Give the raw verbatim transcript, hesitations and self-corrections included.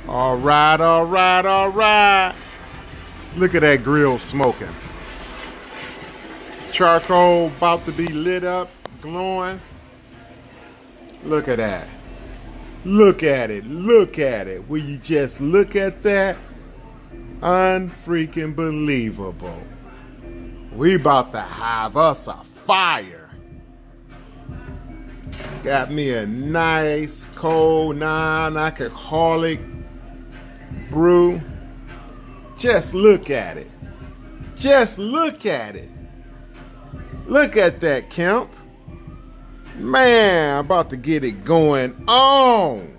All right, all right, all right. Look at that grill smoking. Charcoal about to be lit up, glowing. Look at that. Look at it, look at it. Will you just look at that? Unfreaking believable. We about to have us a fire. Got me a nice cold non-alcoholic brew. Just look at it. Just look at it. Look at that, Kemp. Man, I'm about to get it going on.